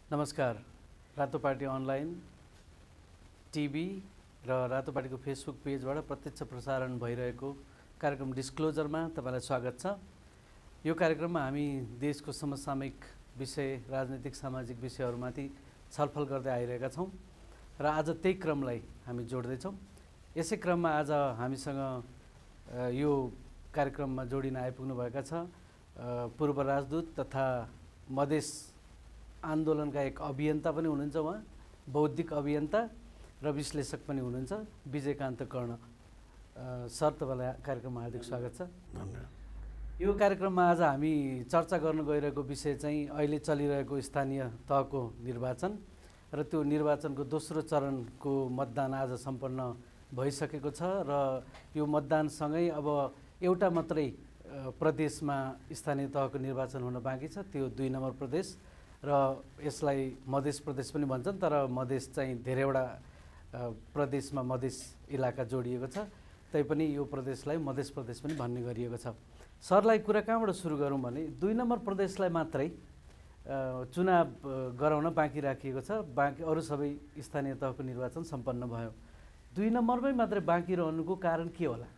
नमस्कार। Ratopati online TV र रातोपाटीको Facebook पेजबाट प्रत्यक्ष प्रसारण भइरहेको कार्यक्रम डिस्क्लोजरमा तपाईलाई स्वागत छ। यो कार्यक्रममा हामी देशको समसामयिक विषय, राजनीतिक सामाजिक विषयहरूमाथि छलफल गर्दै आइरहेका छौँ र आज त्यही क्रमलाई हामी जोड्दैछौँ। यसै क्रममा आज हामीसँग यो कार्यक्रममा जोडिन आइपुग्नुभएका छ पूर्व राजदूत तथा मधेस आन्दोलनका एक अभियन्ता पनि हुनुहुन्छ। उहाँ बौद्धिक अभियन्ता र विश्लेषक पनि हुनुहुन्छ, विजयकान्त कर्ण सर। तपाईँलाई कार्यक्रममा हार्दिक स्वागत छ। धन्यवाद। यो कार्यक्रममा आज हामी चर्चा गर्न गइरहेको विषय चाहिँ अहिले चलिरहेको स्थानीय तहको निर्वाचन र त्यो निर्वाचनको दोस्रो चरणको मतदान आज सम्पन्न भइसकेको छ र यो मतदानसँगै अब एउटा मात्रै प्रदेशमा स्थानीय तहको निर्वाचन हुन बाँकी छ, त्यो 2 नम्बर प्रदेश र यसलाई मधेस प्रदेश पनि भन्छन्। तर मधेस चाहिँ धेरैवटा प्रदेशमा मधेस इलाका जोडिएको छ, तैपनि यो प्रदेशलाई मधेस प्रदेश पनि भन्ने गरिएको छ। सरलाई कुरा कहाँबाट सुरु गरौँ भने 2 नम्बर प्रदेशलाई मात्रै चुनाव गराउन बाँकी राखिएको छ, बाँकी अरू सबै स्थानीय तहको निर्वाचन सम्पन्न भयो। 2 नम्बरमै मात्रै बाँकी रहनुको कारण के होला?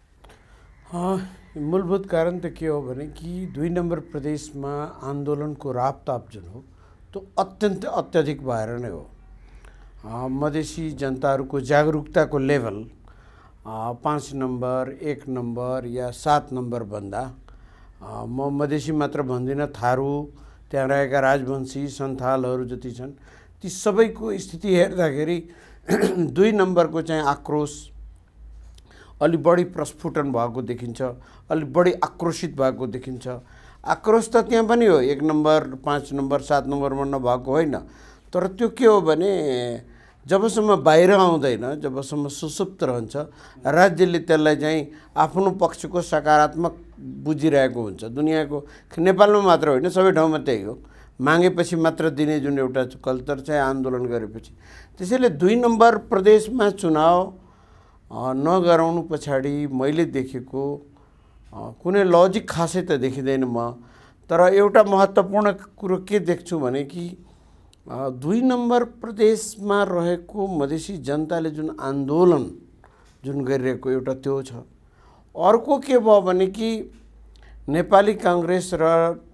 मूलभूत कारण त के हो भने कि 2 नम्बर प्रदेशमा आन्दोलनको रापताप जुन हो त्यो अत्यधिक भएर नै हो। मधेसी जनताहरूको जागरुकताको लेभल 5 नम्बर, 1 नम्बर या 7 नम्बर भन्दा म मधेसी मात्र भन्दिनँ, थारू, त्यहाँ रहेका राजवंशी सन्थालहरू जति छन् ती सबैको स्थिति हेर्दाखेरि 2 नम्बरको चाहिँ आक्रोश अलि बढी प्रस्फुटन भएको देखिन्छ, अलि बढी आक्रोशित भएको देखिन्छ। आक्रोश त त्यहाँ पनि हो, 1 नम्बर, 5 नम्बर, 7 नम्बरमा नभएको होइन। तर त्यो के हो भने जबसम्म बाहिर आउँदैन, जबसम्म सुसुप्त रहन्छ, राज्यले त्यसलाई चाहिँ आफ्नो पक्षको सकारात्मक बुझिरहेको हुन्छ। दुनियाँको नेपालमा मात्र होइन, सबै ठाउँमा त्यही हो। मागेपछि मात्र दिने जुन एउटा कल्चर चाहिँ आन्दोलन गरेपछि। त्यसैले 2 नम्बर प्रदेशमा चुनाव नगराउनु पछाडि मैले देखेको कुनै लजिक खासै त देखिँदैन म। तर एउटा महत्त्वपूर्ण कुरो के देख्छु भने कि 2 नम्बर प्रदेशमा रहेको मधेसी जनताले जुन आन्दोलन जुन गरिरहेको एउटा त्यो छ। अर्को के भयो भने कि नेपाली काङ्ग्रेस र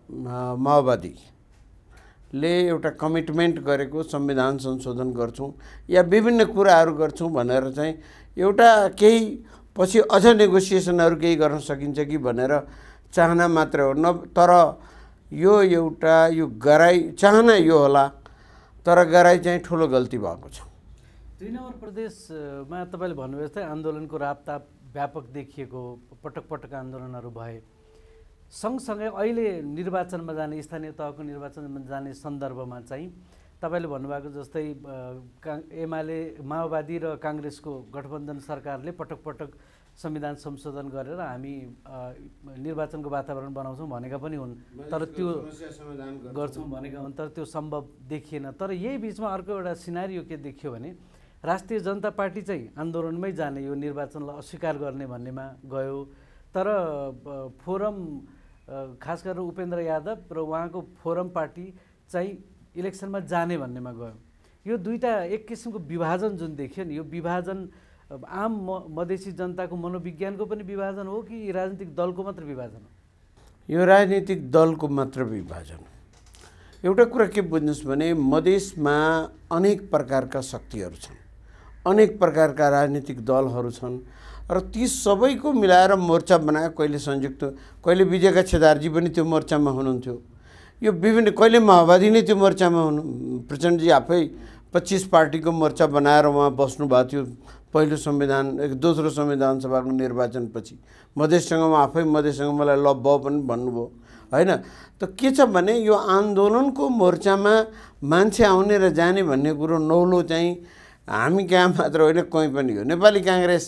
माओवादीले एउटा कमिटमेन्ट गरेको संविधान संशोधन गर्छौँ या विभिन्न कुराहरू गर्छौँ भनेर चाहिँ एउटा केही पछि अझ नेगोसिएसनहरू केही गर्न सकिन्छ कि भनेर चाहना मात्र हो न। तर यो एउटा यो गराई चाहना यो होला, तर गराई चाहिँ ठुलो गल्ती भएको छ। 2 नम्बर प्रदेशमा तपाईँले भन्नुभयो जस्तै आन्दोलनको रापताप व्यापक देखिएको, पटक पटक आन्दोलनहरू भए। सँगसँगै अहिले निर्वाचनमा जाने, स्थानीय तहको निर्वाचनमा जाने सन्दर्भमा चाहिँ तपाईँले भन्नुभएको जस्तै एमाले, माओवादी र काङ्ग्रेसको गठबन्धन सरकारले पटक पटक संविधान संशोधन गरेर हामी निर्वाचनको वातावरण बनाउँछौँ भनेका पनि हुन्, तर त्यो गर्छौँ भनेका हुन्, तर त्यो सम्भव देखिएन। तर यही बिचमा अर्को एउटा सिनारियो के देखियो भने राष्ट्रिय जनता पार्टी चाहिँ आन्दोलनमै जाने, यो निर्वाचनलाई अस्वीकार गर्ने भन्नेमा गयो। तर फोरम, खास गरेर उपेन्द्र यादव र उहाँको फोरम पार्टी चाहिँ इलेक्सनमा जाने भन्नेमा गयो। यो दुईटा एक किसिमको विभाजन जुन देखियो नि, यो विभाजन आम मधेसी जनताको मनोविज्ञानको पनि विभाजन हो कि राजनीतिक दलको मात्र विभाजन हो? यो राजनीतिक दलको मात्र विभाजन। एउटा कुरा के बुझ्नुहोस् भने मधेसमा अनेक प्रकारका शक्तिहरू छन्, अनेक प्रकारका राजनीतिक दलहरू छन् र ती सबैको मिलाएर मोर्चा बनायो। कहिले संयुक्त, कहिले विजयका छेदारजी पनि त्यो मोर्चामा हुनुहुन्थ्यो। यो विभिन्न, कहिले माओवादी नै त्यो मोर्चामा हुनु, प्रचण्डजी आफै 25 पार्टीको मोर्चा बनाएर उहाँ बस्नुभएको थियो पहिलो संविधान, दोस्रो संविधान सभाको निर्वाचनपछि। मधेससँग उहाँ आफै मधेससँग मलाई ल ब पनि भन्नुभयो होइन। त के छ भने यो आन्दोलनको मोर्चामा मान्छे आउने र जाने भन्ने कुरो नौलो चाहिँ हामी कहाँ मात्र होइन, कहीँ पनि हो। नेपाली काङ्ग्रेस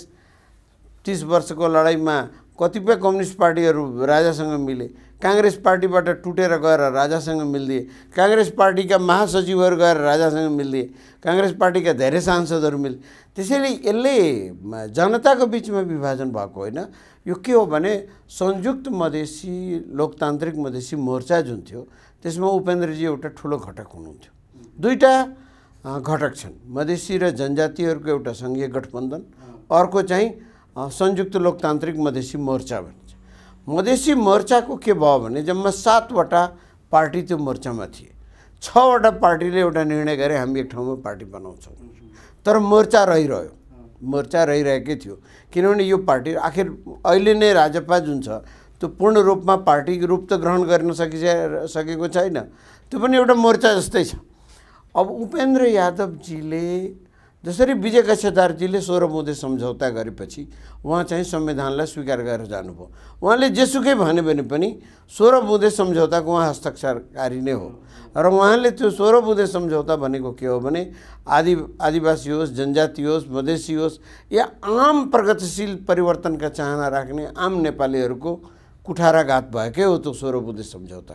30 वर्षको लडाइँमा कतिपय कम्युनिस्ट पार्टीहरू राजासँग मिले, काङ्ग्रेस पार्टीबाट टुटेर गएर राजासँग मिलिदिए, काङ्ग्रेस पार्टीका महासचिवहरू गएर राजासँग मिलिदिए, काङ्ग्रेस पार्टीका धेरै सांसदहरू मिले। त्यसैले यसले जनताको बिचमा विभाजन भएको होइन। यो के हो भने संयुक्त मधेसी लोकतान्त्रिक मधेसी मोर्चा जुन थियो त्यसमा उपेन्द्रजी एउटा ठुलो घटक हुनुहुन्थ्यो। दुईटा घटक छन्, मधेसी र जनजातिहरूको एउटा सङ्घीय गठबन्धन, अर्को चाहिँ संयुक्त लोकतान्त्रिक मधेसी मोर्चा भनिन्छ। मधेसी मोर्चाको के भयो भने जम्मा 7वटा पार्टी त्यो मोर्चामा थिए। 6वटा पार्टीले एउटा निर्णय गरे हामी एक ठाउँमा पार्टी बनाउँछौँ, तर मोर्चा रहिरह्यो, मोर्चा रहिरहेकै थियो। किनभने यो पार्टी आखिर अहिले नै राजपा जुन छ त्यो पूर्ण रूपमा पार्टी रूप त ग्रहण गर्न सकेको छैन, त्यो पनि एउटा मोर्चा जस्तै छ। अब उपेन्द्र यादवजीले जसरी विजय कक्षादारजीले 16 बुँदे सम्झौता गरेपछि उहाँ चाहिँ संविधानलाई स्वीकार गरेर जानुभयो। उहाँले जेसुकै भन्यो भने पनि 16 बुँदे सम्झौताको उहाँ हस्ताक्षरकारी नै हो र उहाँले त्यो 16 बुँदे सम्झौता भनेको के हो भने आदिवासी होस्, जनजाति होस्, मधेसी होस् या आम प्रगतिशील परिवर्तनका चाहना राख्ने आम नेपालीहरूको कुठाराघात भएकै हो त्यो 16 बुँदे सम्झौता।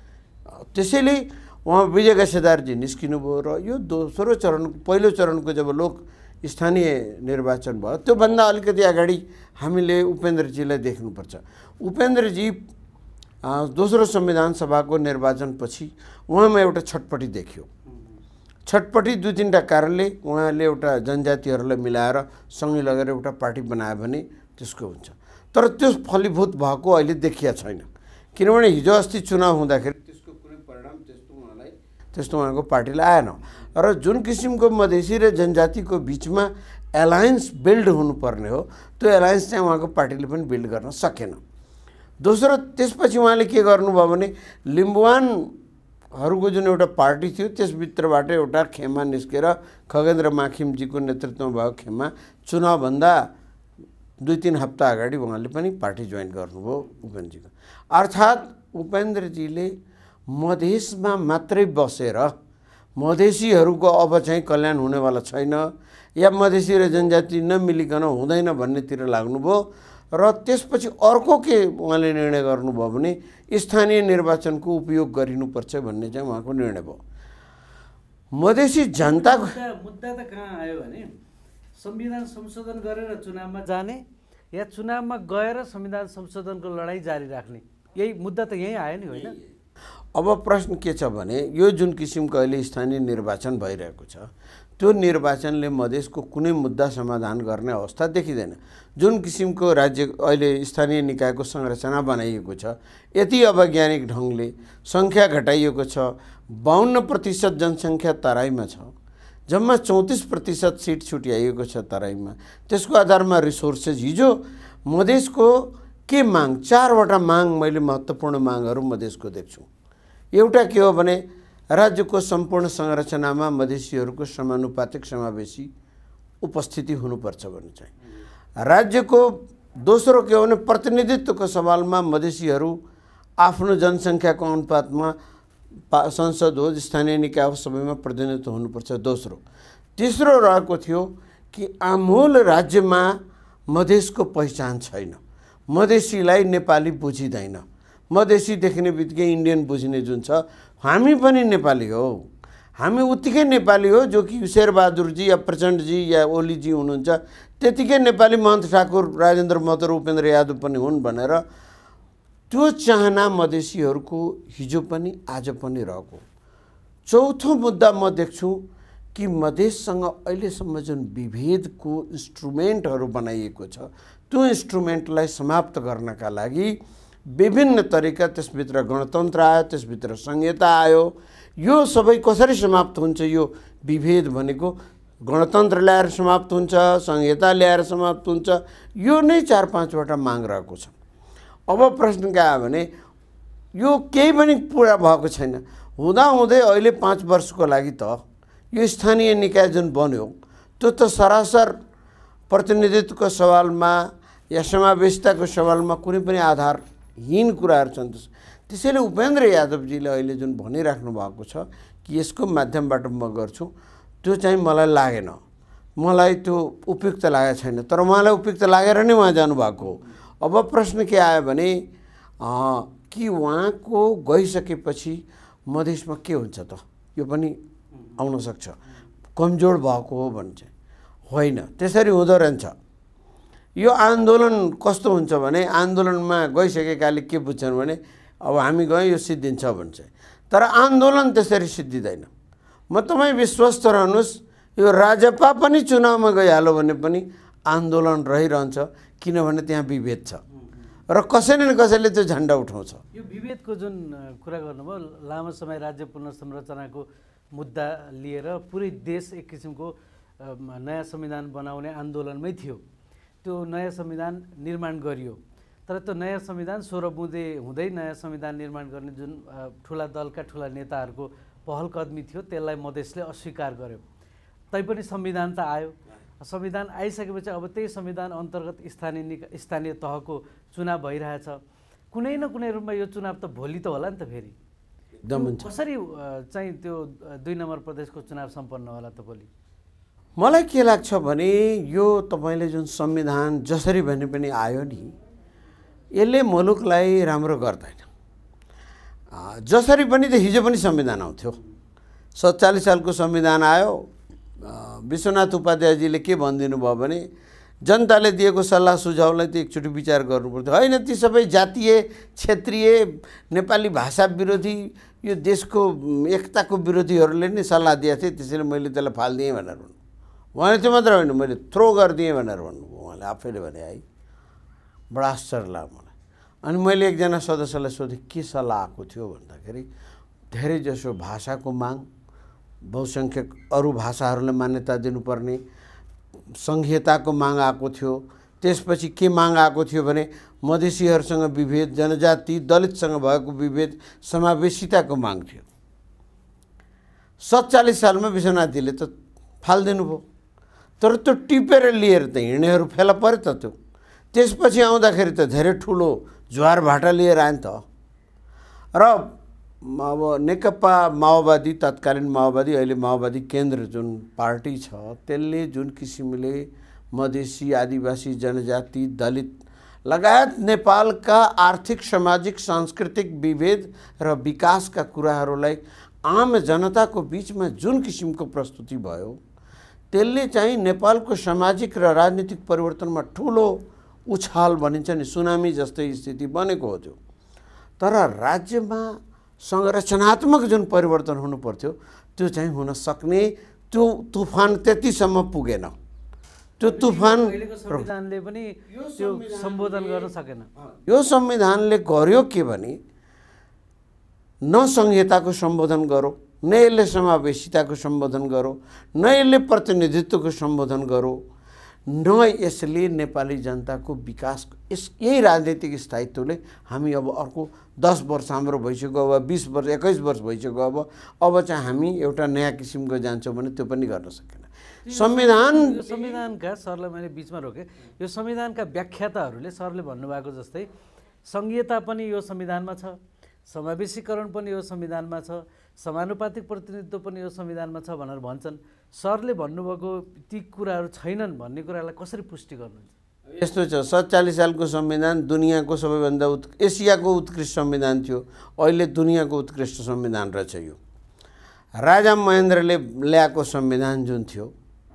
त्यसैले उहाँ विजय कक्षादारजी निस्किनुभयो र यो दोस्रो चरण, पहिलो चरणको जब लोक स्थानीय निर्वाचन भयो त्योभन्दा अलिकति अगाडि हामीले उपेन्द्रजीलाई देख्नुपर्छ। उपेन्द्रजी दोस्रो संविधान सभाको निर्वाचनपछि उहाँमा एउटा छटपटी देखियो। छटपटी 2-3टा कारणले उहाँले एउटा जनजातिहरूलाई मिलाएर सँगै लगेर एउटा पार्टी बनायो भने त्यसको हुन्छ, तर त्यो फलीभूत भएको अहिले देखिया छैन। किनभने हिजो अस्ति चुनाव हुँदाखेरि त्यसको कुनै परिणाम त्यस्तो उहाँको पार्टीलाई आएन र जुन किसिमको मधेसी र जनजातिको बिचमा एलायन्स बिल्ड हुनुपर्ने हो त्यो एलायन्स चाहिँ उहाँको पार्टीले पनि बिल्ड गर्न सकेन। दोस्रो, त्यसपछि उहाँले के गर्नुभयो भने लिम्बुवानहरूको जुन एउटा पार्टी थियो त्यसभित्रबाट एउटा खेमा निस्केर खगेन्द्र माखिमजीको नेतृत्वमा भएको खेमा चुनावभन्दा 2-3 हप्ता अगाडि उहाँले पनि पार्टी जोइन गर्नुभयो उपेन्द्रजीको। अर्थात् उपेन्द्रजीले मधेसमा मात्रै बसेर मधेसीहरूको अब चाहिँ कल्याण हुनेवाला छैन या मधेसी र जनजाति नमिलिकन हुँदैन भन्नेतिर लाग्नुभयो र त्यसपछि अर्को के उहाँले निर्णय गर्नुभयो भने स्थानीय निर्वाचनको उपयोग गरिनुपर्छ भन्ने चाहिँ उहाँको निर्णय भयो। मधेसी जनताको मुद्दा त कहाँ आयो भने संविधान संशोधन गरेर चुनावमा जाने या चुनावमा गएर संविधान संशोधनको लडाइँ जारी राख्ने, यही मुद्दा त यही आयो नि, होइन? अब प्रश्न के छ भने यो जुन किसिमको अहिले स्थानीय निर्वाचन भइरहेको छ त्यो निर्वाचनले मधेसको कुनै मुद्दा समाधान गर्ने अवस्था देखिँदैन। जुन किसिमको राज्य अहिले स्थानीय निकायको संरचना बनाइएको छ, यति अवैज्ञानिक ढङ्गले सङ्ख्या घटाइएको छ। 52% जनसङ्ख्या तराईमा छ, जम्मा 34% सिट छुट्याइएको छ तराईमा। त्यसको आधारमा रिसोर्सेस, हिजो मधेसको के माग, 4वटा माग मैले महत्त्वपूर्ण मागहरू मधेसको देख्छु। एउटा के हो भने राज्यको सम्पूर्ण संरचनामा मधेसीहरूको समानुपातिक समावेशी उपस्थिति हुनुपर्छ भन्ने चाहिँ राज्यको। दोस्रो के हो भने प्रतिनिधित्वको सवालमा मधेसीहरू आफ्नो जनसङ्ख्याको अनुपातमा संसद हो, स्थानीय निकाय हो, सबैमा प्रतिनिधित्व हुनुपर्छ दोस्रो। तेस्रो रहेको थियो कि आमूल राज्यमा मधेसको पहिचान छैन, मधेसीलाई नेपाली बुझिँदैन, मधेसी देख्ने बित्तिकै इन्डियन बुझ्ने जुन छ, हामी पनि नेपाली हो, हामी उत्तिकै नेपाली हो जो कि शेरबहादुरजी या प्रचण्डजी या ओलीजी हुनुहुन्छ त्यतिकै नेपाली महन्त ठाकुर, राजेन्द्र महतो र उपेन्द्र यादव पनि हुन् भनेर त्यो चाहना मधेसीहरूको हिजो पनि आज पनि रहेको। चौथो मुद्दा म देख्छु कि मधेससँग अहिलेसम्म जुन विभेदको इन्स्ट्रुमेन्टहरू बनाइएको छ त्यो इन्स्ट्रुमेन्टलाई समाप्त गर्नका लागि विभिन्न तरिका, त्यसभित्र गणतन्त्र आयो, त्यसभित्र संहिता आयो। यो सबै कसरी समाप्त हुन्छ? यो विभेद भनेको गणतन्त्र ल्याएर समाप्त हुन्छ, संहिता ल्याएर समाप्त हुन्छ, यो नै 4-5वटा माग रहेको छ। अब प्रश्न के आयो भने यो केही पनि पुरा भएको छैन। हुँदाहुँदै अहिले 5 वर्षको लागि त यो स्थानीय निकाय जुन बन्यो त्यो त सरासर प्रतिनिधित्वको सवालमा या समावेशिताको सवालमा कुनै पनि आधारहीन कुराहरू छन्। त्यसैले उपेन्द्र यादवजीले अहिले जुन भनिराख्नु भएको छ कि यसको माध्यमबाट म गर्छु, त्यो चाहिँ मलाई लागेन, मलाई त्यो उपयुक्त लागेको छैन। तर उहाँलाई उपयुक्त लागेर नै उहाँ जानुभएको हो। अब प्रश्न के आयो भने कि उहाँको गइसकेपछि मधेसमा के हुन्छ त? यो पनि आउन सक्छ, कमजोर भएको हो भन्छ। होइन, त्यसरी हुँदो रहन्छ। यो आन्दोलन कस्तो हुन्छ भने आन्दोलनमा गइसकेकाले के बुझ्छन् भने अब हामी गयौँ यो सिद्धिन्छ भन्छ, तर आन्दोलन त्यसरी सिद्धिँदैन। म तपाईँ विश्वस्त रहनुहोस्, यो राजपा पनि चुनावमा गइहाल्यो भने पनि आन्दोलन रहिरहन्छ, किनभने त्यहाँ विभेद छ र कसैले न कसैले त्यो झन्डा उठाउँछ। यो विभेदको जुन कुरा गर्नुभयो, लामो समय राज्य पुनर्संरचनाको मुद्दा लिएर पुरै देश एक किसिमको नयाँ संविधान बनाउने आन्दोलनमै थियो। त्यो नयाँ संविधान निर्माण गरियो, तर त्यो नयाँ संविधान 16 बुँदे हुँदै नयाँ संविधान निर्माण गर्ने जुन ठुला दलका ठुला नेताहरूको पहल कदमी थियो, त्यसलाई मधेसले अस्वीकार गर्यो। तैपनि संविधान त आयो। संविधान आइसकेपछि अब त्यही संविधान अन्तर्गत स्थानीय तहको चुनाव भइरहेछ। कुनै न कुनै रूपमा यो चुनाव त भोलि त होला नि त फेरि। एकदम कसरी चाहिँ त्यो 2 नम्बर प्रदेशको चुनाव सम्पन्न होला त भोलि? मलाई के लाग्छ भने यो तपाईँले जुन संविधान जसरी भने पनि आयो नि, यसले मुलुकलाई राम्रो गर्दैन। जसरी पनि त हिजो पनि संविधान आउँथ्यो। 47 सालको संविधान आयो। विश्वनाथ उपाध्यायजीले के भनिदिनु भयो भने जनताले दिएको सल्लाह सुझाउलाई त एकचोटि विचार गर्नुपर्थ्यो। होइन, ती सबै जातीय क्षेत्रीय नेपाली भाषा विरोधी यो देशको एकताको विरोधीहरूले नै सल्लाह दिएको थिए, त्यसैले मैले त्यसलाई फालिदिएँ भनेर भन्नु। उहाँले त्यो मात्र होइन, मैले थ्रो गरिदिएँ भनेर भन्नुभयो। उहाँले आफैले भने है, बडा आश्चर्य लाग्यो मलाई। अनि मैले एकजना सदस्यलाई सोधेँ के सल्लाह आएको थियो भन्दाखेरि धेरैजसो भाषाको माग, बहुसङ्ख्यक अरू भाषाहरूलाई मान्यता दिनुपर्ने सङ्घीयताको माग आएको थियो। त्यसपछि के माग आएको थियो भने मधेसीहरूसँग विभेद, जनजाति दलितसँग भएको विभेद, समावेशिताको माग थियो। 47 सालमा विश्वनाथजीले त फालिदिनु भयो, तर त्यो टिपेर लिएर त हिँड्नेहरू फेला पऱ्यो त। त्यो त्यसपछि आउँदाखेरि त धेरै ठुलो ज्वार भाटा लिएर आयो नि त। र अब नेकपा माओवादी, तत्कालीन माओवादी, अहिले माओवादी केन्द्र जुन पार्टी छ, त्यसले जुन किसिमले मधेसी, आदिवासी, जनजाति, दलित लगायत नेपालका आर्थिक, सामाजिक, सांस्कृतिक विभेद र विकासका कुराहरूलाई आम जनताको बिचमा जुन किसिमको प्रस्तुति भयो, त्यसले चाहिँ नेपालको सामाजिक र राजनीतिक परिवर्तनमा ठुलो उछाल भनिन्छ नि, सुनामी जस्तै स्थिति बनेको हो त्यो। तर राज्यमा संरचनात्मक जुन परिवर्तन हुनु पर्थ्यो त्यो चाहिँ हुन सक्ने त्यो तुफान त्यतिसम्म पुगेन। त्यो तुफान संविधानले पनि त्यो सम्बोधन गर्न सकेन। यो संविधानले गर्यो के भने न संहिताको सम्बोधन गरो, न यसले समावेशिताको सम्बोधन गरो, न यसले प्रतिनिधित्वको सम्बोधन गरो, न यसले नेपाली जनताको विकास, यही राजनीतिक स्थायित्वले हामी अब अर्को 10 वर्ष हाम्रो भइसक्यो, अब 20 वर्ष 21 वर्ष भइसक्यो, अब चाहिँ हामी एउटा नयाँ किसिमको जान्छौँ भने त्यो पनि गर्न सकेन। संविधानका सरलाई मैले बिचमा रोकेँ। यो संविधानका व्याख्याताहरूले सरले भन्नुभएको जस्तै सङ्घीयता पनि यो संविधानमा छ, समावेशीकरण पनि यो संविधानमा छ, समानुपातिक प्रतिनिधित्व पनि यो संविधानमा छ भनेर भन्छन्। सरले भन्नुभएको ती कुराहरू छैनन् भन्ने कुरालाई कसरी पुष्टि गर्नुहुन्छ? यस्तो छ, 47 सालको संविधान दुनियाँको सबैभन्दा एसियाको उत्कृष्ट संविधान थियो। अहिले दुनियाँको उत्कृष्ट संविधान रहेछ यो। राजा महेन्द्रले ल्याएको संविधान जुन थियो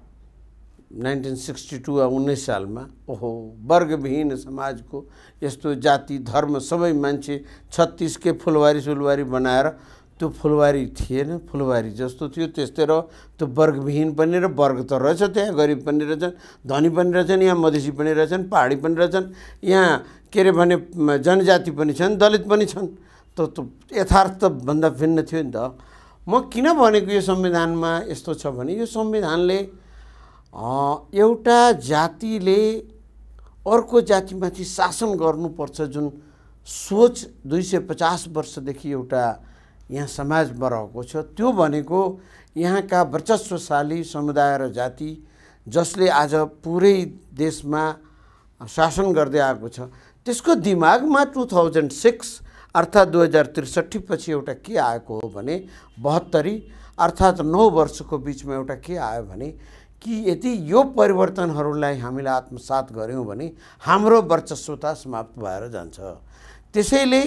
1962 19 सालमा, ओहो, वर्गविहीन समाजको यस्तो जाति धर्म सबै मान्छे 36 के फुलवारी सुलवारी बनाएर, त्यो फुलवारी थिएन, फुलवारी जस्तो थियो त्यस्तै र त्यो वर्गविहीन पनि र वर्ग त रहेछ, त्यहाँ गरिब पनि रहेछन्, धनी पनि रहेछन्, यहाँ मधेसी पनि रहेछन्, पहाडी पनि रहेछन्, यहाँ के अरे भने जनजाति पनि छन्, दलित पनि छन्। त यथार्थभन्दा भिन्न थियो नि त। म किन भनेको यो संविधानमा यस्तो छ भने यो संविधानले एउटा जातिले अर्को जातिमाथि शासन गर्नुपर्छ जुन सोच 250 वर्षदेखि एउटा यहाँ समाजमा रहेको छ, त्यो भनेको यहाँका वर्चस्वशाली समुदाय र जाति जसले आज पुरै देशमा शासन गर्दै आएको छ, त्यसको दिमागमा 2006 अर्थात् 2063 पछि एउटा के आएको हो भने 72 अर्थात् 9 वर्षको बिचमा एउटा के आयो भने कि यदि यो परिवर्तनहरूलाई हामीले आत्मसात गर्यौँ भने हाम्रो वर्चस्वता समाप्त भएर जान्छ। त्यसैले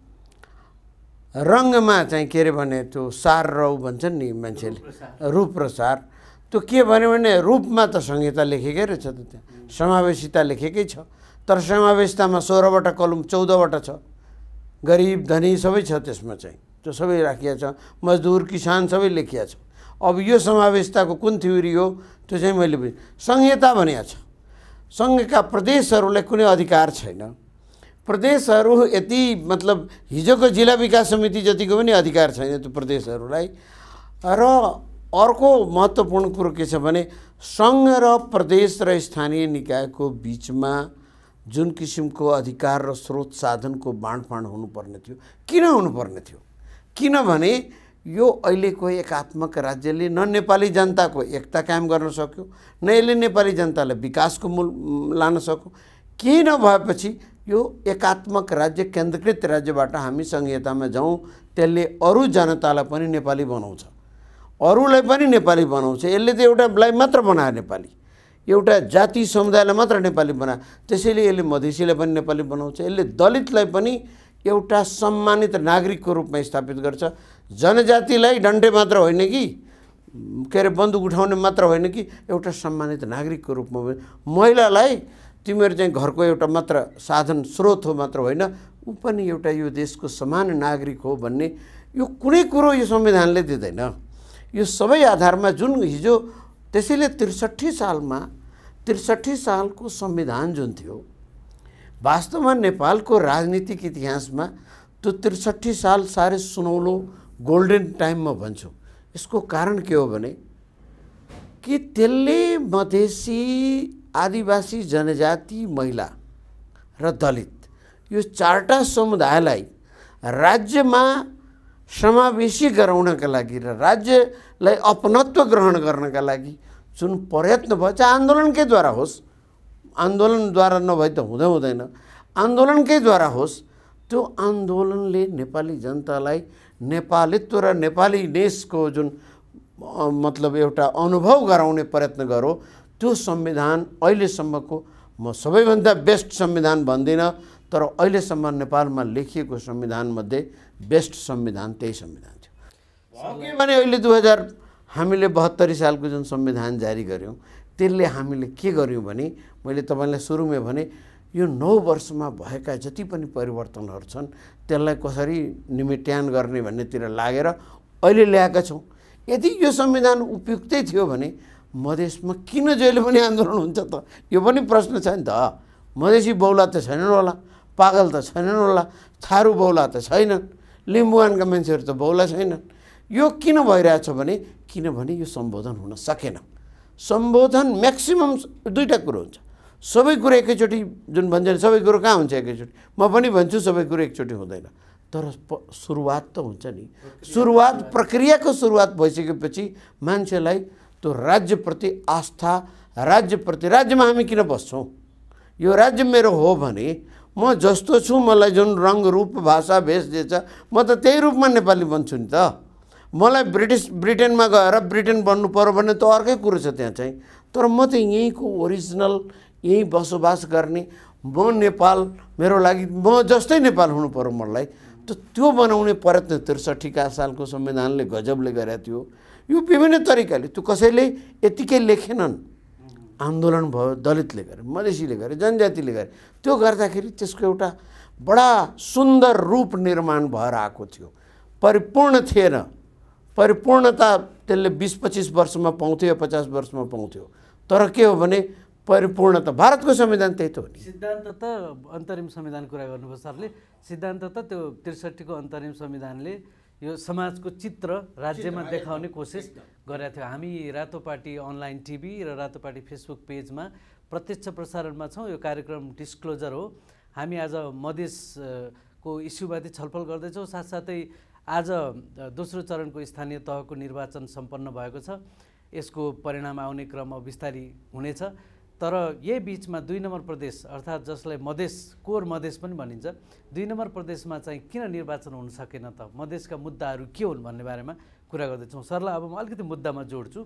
रङ्गमा चाहिँ के अरे भने त्यो सार रौ भन्छन् नि मान्छेले, रूप र सार, त्यो के भन्यो भने रूपमा त संहिता लेखेकै रहेछ, त त्यहाँ समावेशिता लेखेकै छ, तर समावेशितामा 16वटा कलम 14वटा छ, गरिब धनी सबै छ त्यसमा चाहिँ त्यो सबै राखिया छ, मजदुर किसान सबै लेखिया छ। अब यो समावेशताको कुन थ्योरी हो त्यो चाहिँ मैले बुझेँ। संहिता भनिया छ, सङ्घका प्रदेशहरूलाई कुनै अधिकार छैन। प्रदेशहरू यति मतलब हिजोको जिल्ला विकास समिति जतिको पनि अधिकार छैन त्यो प्रदेशहरूलाई। र अर्को महत्त्वपूर्ण कुरो के छ भने सङ्घ र प्रदेश र स्थानीय निकायको बिचमा जुन किसिमको अधिकार र स्रोत साधनको बाँडफाँड हुनुपर्ने थियो, किन हुनुपर्ने थियो? किनभने यो अहिलेको एकात्मक राज्यले न नेपाली जनताको एकता कायम गर्न सक्यो, न यसले नेपाली जनतालाई विकासको मूल लान सक्यो। केही नभएपछि यो एकात्मक राज्य, केन्द्रीकृत राज्यबाट हामी संहितामा जाउँ, त्यसले अरू जनतालाई पनि नेपाली बनाउँछ, अरूलाई पनि नेपाली बनाउँछ। यसले त एउटालाई मात्र बनायो नेपाली, एउटा जाति समुदायलाई मात्र नेपाली बनायो, त्यसैले यसले मधेसीलाई पनि नेपाली बनाउँछ। यसले दलितलाई पनि एउटा सम्मानित नागरिकको रूपमा स्थापित गर्छ। जनजातिलाई डन्डे मात्र होइन कि के अरे बन्दुक उठाउने मात्र होइन कि एउटा सम्मानित नागरिकको रूपमा, महिलालाई तिमीहरू चाहिँ घरको एउटा मात्र साधन स्रोत हो मात्र होइन, ऊ पनि एउटा यो देशको समान नागरिक हो भन्ने यो कुनै कुरो यो संविधानले दिँदैन। यो सबै आधारमा जुन हिजो त्यसैले 63 सालको संविधान जुन थियो वास्तवमा नेपालको राजनीतिक इतिहासमा त्यो 63 साल साह्रै सुनौलो गोल्डन टाइम म भन्छु। यसको कारण के हो भने कि त्यसले मधेसी, आदिवासी, जनजाति, महिला र दलित यो चारवटा समुदायलाई राज्यमा समावेशी गराउनका लागि र राज्यलाई अपनत्व ग्रहण गर्नका लागि जुन प्रयत्न भयो, चाहे आन्दोलनकै द्वारा होस्, आन्दोलनद्वारा नभए त हुँदैन, आन्दोलनकै द्वारा होस्, त्यो आन्दोलनले नेपाली जनतालाई नेपालीत्व र नेपाली देशको जुन मतलब एउटा अनुभव गराउने प्रयत्न गरो। त्यो संविधान अहिलेसम्मको म सबैभन्दा बेस्ट संविधान भन्दिनँ, तर अहिलेसम्म नेपालमा लेखिएको संविधानमध्ये बेस्ट संविधान त्यही संविधान थियो। के भने अहिले 2000 हामीले 72 सालको जुन संविधान जारी गऱ्यौँ त्यसले हामीले के गर्यौँ भने मैले तपाईँलाई सुरुमै भने यो 9 वर्षमा भएका जति पनि परिवर्तनहरू छन् त्यसलाई कसरी निमेट्यान गर्ने भन्नेतिर लागेर अहिले ल्याएका छौँ। यदि यो संविधान उपयुक्तै थियो भने मधेसमा किन जहिले पनि आन्दोलन हुन्छ त? यो पनि प्रश्न छ नि त। मधेसी बहुला त छैनन् होला, पागल त छैनन् होला, थारू बहुला त छैनन्, लिम्बुवानका मान्छेहरू त बहुला छैनन्। यो किन भइरहेछ भने किनभने यो सम्बोधन हुन सकेन। सम्बोधन म्याक्सिमम दुईवटा कुरो हुन्छ, सबै कुरो एकैचोटि जुन भन्छ सबै कुरो कहाँ हुन्छ एकैचोटि, म पनि भन्छु सबै कुरो एकचोटि हुँदैन, तर सुरुवात त हुन्छ नि। सुरुवात, प्रक्रियाको सुरुवात भइसकेपछि मान्छेलाई त्यो राज्यप्रति आस्था, राज्यमा हामी किन बस्छौँ? यो राज्य मेरो हो भने म जस्तो छु, मलाई जुन रङ रूप भाषा भेष दिएछ म त त्यही रूपमा नेपाली बन्छु नि त। मलाई ब्रिटेनमा गएर ब्रिटेन बन्नु पर्यो भने त अर्कै कुरो छ त्यहाँ चाहिँ, तर म त यहीँको ओरिजिनल, यहीँ बसोबास गर्ने, म नेपाल मेरो लागि म जस्तै नेपाल हुनु पर्यो मलाई। त्यो बनाउने प्रयत्न 63 सालको संविधानले गजबले गरेको थियो। यो विभिन्न तरिकाले, त्यो कसैले यतिकै लेखेनन्, आन्दोलन भयो, दलितले गरे, मधेसीले गरे, जनजातिले गरे। त्यो गर्दाखेरि त्यसको एउटा बडा सुन्दर रूप निर्माण भएर आएको थियो। परिपूर्ण थिएन, परिपूर्णता त्यसले 20-25 वर्षमा पाउँथ्यो या 50 वर्षमा पाउँथ्यो, तर के हो भने परिपूर्णता भारतको संविधान त्यही त हो नि। सिद्धान्त त अन्तरिम संविधान कुरा गर्नुभयो सरले। सिद्धान्त त त्यो 63 को अन्तरिम संविधानले यो समाजको चित्र राज्यमा देखाउने कोसिस गरेको थियो। हामी रातो पार्टी अनलाइन टिभी र रातो पार्टी फेसबुक पेजमा प्रत्यक्ष प्रसारणमा छौँ। यो कार्यक्रम डिस्क्लोजर हो। हामी आज मधेसको इस्युमाथि छलफल गर्दैछौँ। साथसाथै आज दोस्रो चरणको स्थानीय तहको निर्वाचन सम्पन्न भएको छ। यसको परिणाम आउने क्रम बिस्तारै हुनेछ। तर यही बिचमा 2 नम्बर प्रदेश अर्थात् जसलाई मधेस, कोर मधेस पनि भनिन्छ, 2 नम्बर प्रदेशमा चाहिँ किन निर्वाचन हुन सकेन त? मधेसका मुद्दाहरू के हुन् भन्ने बारेमा कुरा गर्दैछौँ। सरलाई अब म अलिकति मुद्दामा जोड्छु।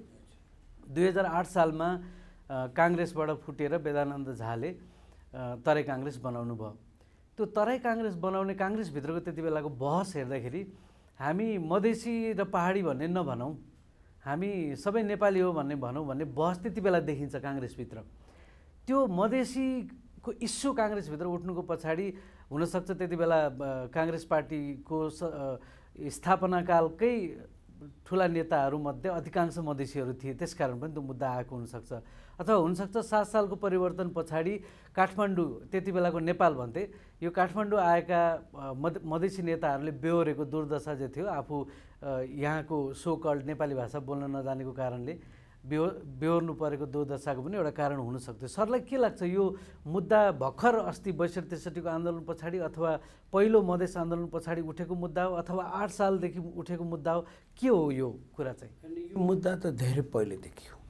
2008 सालमा काङ्ग्रेसबाट फुटेर वेदानन्द झाले तराई काङ्ग्रेस बनाउनु भयो। त्यो तराई काङ्ग्रेस बनाउने काङ्ग्रेसभित्रको त्यति बेलाको बहस हेर्दाखेरि हामी मधेसी र पहाडी भन्ने नभनौँ, हामी सबै नेपाली हो भन्ने भनौँ भन्ने बहस त्यति बेला देखिन्छ काङ्ग्रेसभित्र। त्यो मधेसीको इस्यु काङ्ग्रेसभित्र उठ्नुको पछाडि हुनसक्छ त्यति बेला काङ्ग्रेस पार्टीको स्थापनाकालकै ठुला नेताहरूमध्ये अधिकांश मधेसीहरू थिए, त्यसकारण पनि त्यो मुद्दा आएको हुनसक्छ। अथवा हुनसक्छ 7 सालको परिवर्तन पछाडि काठमाडौँ, त्यति बेलाको नेपाल भन्थे, यो काठमाडौँ आएका मधेसी नेताहरूले बेहोरेको दुर्दशा जे थियो, आफू यहाँको सो कल्ड नेपाली भाषा बोल्न नजानेको कारणले बेहोर्नु परेको दुर्दशाको पनि एउटा कारण हुनसक्थ्यो। सरलाई के लाग्छ, यो मुद्दा भर्खर अस्ति 62-63 आन्दोलन पछाडि अथवा पहिलो मधेस आन्दोलन पछाडि उठेको मुद्दा हो अथवा 8 सालदेखि उठेको मुद्दा हो, के हो यो कुरा चाहिँ? यो मुद्दा त धेरै पहिलेदेखि हो।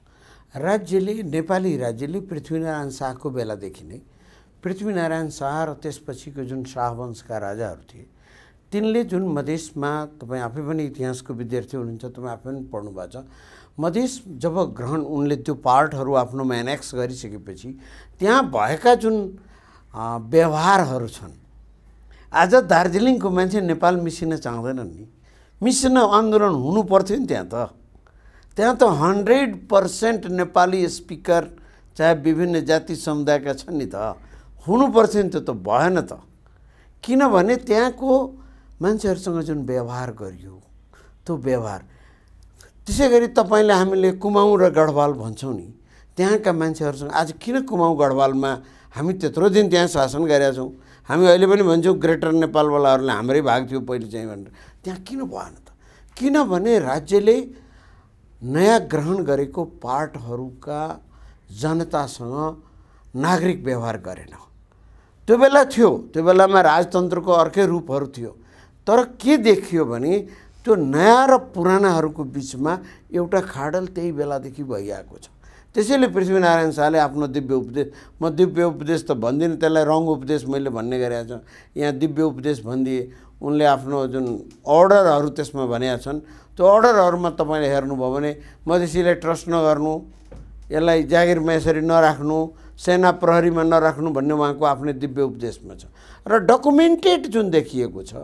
नेपाली राज्यले पृथ्वीनारायण शाहको बेलादेखि नै पृथ्वीनारायण शाह र त्यसपछिको जुन शाहवंशका राजाहरू थिए, तिनले जुन मधेसमा, तपाईँ आफै पनि इतिहासको विद्यार्थी हुनुहुन्छ, तपाईँ आफै पनि पढ्नु भएको छ, मधेस जब उनले त्यो पार्टहरू आफ्नोमा एनेक्स गरिसकेपछि त्यहाँ भएका जुन व्यवहारहरू छन्, आज दार्जिलिङको मान्छे नेपाल मिसिन चाहँदैनन् नि, मिसिन आन्दोलन हुनु पर्थ्यो नि। त्यहाँ त 100% नेपाली स्पिकर चाहे विभिन्न जाति समुदायका छन् नि, त हुनु पर्थ्यो नि, त्यो त भएन त। किनभने त्यहाँको मान्छेहरूसँग जुन व्यवहार गरियो, त्यो व्यवहार, त्यसै गरी तपाईँले हामीले कुमाऊँ र गढवाल भन्छौँ नि, त्यहाँका मान्छेहरूसँग आज किन कुमाऊँ गढवालमा हामी त्यत्रो दिन त्यहाँ शासन गरेका छौँ, हामी अहिले पनि भन्छौँ ग्रेटर नेपालवालाहरूले हाम्रै भाग थियो पहिले चाहिँ भनेर, त्यहाँ किन भएन त? किनभने राज्यले नयाँ ग्रहण गरेको पार्टहरूका जनतासँग नागरिक व्यवहार गरेन। त्यो बेला थियो, त्यो बेलामा राजतन्त्रको अर्कै रूपहरू थियो, तर के देखियो भने त्यो नयाँ र पुरानाहरूको बिचमा एउटा खाडल त्यही बेलादेखि भइरहेको छ। त्यसैले पृथ्वीनारायण शाहले आफ्नो दिव्य उपदेश, म दिव्य उपदेश त भन्दिनँ, त्यसलाई रङ उपदेश मैले भन्ने गरेका छु, यहाँ दिव्य उपदेश भनिदिए। उनले आफ्नो जुन अर्डरहरू त्यसमा भनेका छन्, त्यो अर्डरहरूमा तपाईँले हेर्नुभयो भने मधेसीलाई ट्रस्ट नगर्नु, यसलाई जागिरमा यसरी नराख्नु, सेना प्रहरीमा नराख्नु भन्ने उहाँको आफ्नै दिव्य उपदेशमा छ। र डकुमेन्टेड जुन देखिएको छ,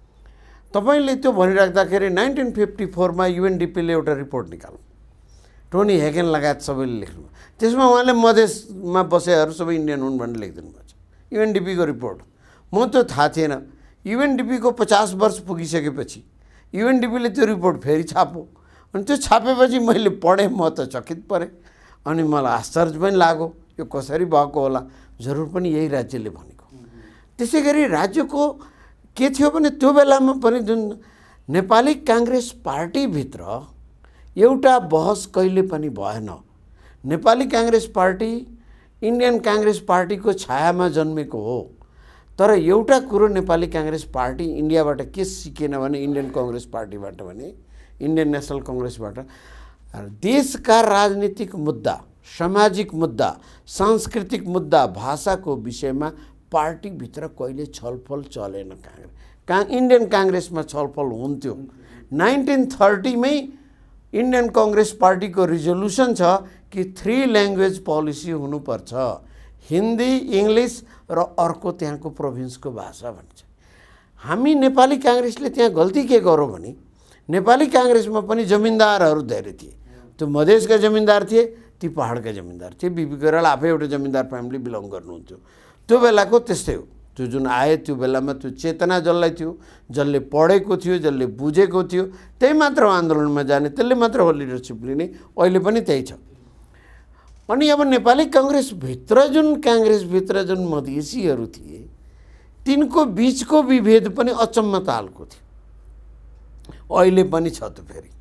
तपाईँले त्यो भनिराख्दाखेरि 1954 मा UNDP-ले एउटा रिपोर्ट निकाल्नु, टोनी हेगन लगायत सबैले लेख्नु, त्यसमा उहाँले मधेसमा बसेहरू सबै इन्डियन हुन् भनेर लेखिदिनु भएको छ। UNDP-को रिपोर्ट, म त्यो थाहा थिएन। UNDP-को 50 वर्ष पुगिसकेपछि UNDP-ले त्यो रिपोर्ट फेरि छाप्यो, अनि त्यो छापेपछि मैले पढेँ, म त चकित परेँ, अनि मलाई आश्चर्य पनि लाग्यो, यो कसरी भएको होला, जरुर पनि यही राज्यले भनेको। त्यसै गरी राज्यको के थियो भने त्यो बेलामा पनि जुन नेपाली काङ्ग्रेस पार्टीभित्र एउटा बहस कहिले पनि भएन। नेपाली काङ्ग्रेस पार्टी इन्डियन काङ्ग्रेस पार्टीको छायामा जन्मेको हो, तर एउटा कुरो नेपाली काङ्ग्रेस पार्टी इन्डियाबाट के सिकेन भने, इन्डियन काङ्ग्रेस पार्टीबाट भने, इन्डियन नेसनल काङ्ग्रेसबाट, देशका राजनीतिक मुद्दा, सामाजिक मुद्दा, सांस्कृतिक मुद्दा, भाषाको विषयमा पार्टीभित्र कहिले छलफल चलेन। इन्डियन काङ्ग्रेसमा छलफल हुन्थ्यो। 1930 मै इन्डियन काङ्ग्रेस पार्टीको रिजोल्युसन छ कि 3 ल्याङ्ग्वेज पोलिसी हुनुपर्छ, हिन्दी, इङ्ग्लिस र अर्को त्यहाँको प्रोभिन्सको भाषा भन्छ। हामी नेपाली काङ्ग्रेसले त्यहाँ गल्ती के गर्यो भने, नेपाली काङ्ग्रेसमा पनि जमिनदारहरू धेरै थिए। त्यो मधेसका जमिनदार थिए, ती पहाडका जमिनदार थिए। बिपी कोइराला आफै एउटा जमिनदार फ्यामिली बिलोङ गर्नुहुन्थ्यो। त्यो बेलाको त्यस्तै हो। त्यो जुन आए त्यो बेलामा त्यो चेतना जसलाई थियो, जसले पढेको थियो, जसले बुझेको थियो, त्यही मात्र आन्दोलनमा जाने, त्यसले मात्र हो लिडरसिप लिने। अहिले पनि त्यही छ। अनि अब नेपाली काङ्ग्रेसभित्र जुन मधेसीहरू थिए, तिनको बिचको विभेद पनि अचम्म तालको थियो। अहिले पनि छ त्यो फेरि।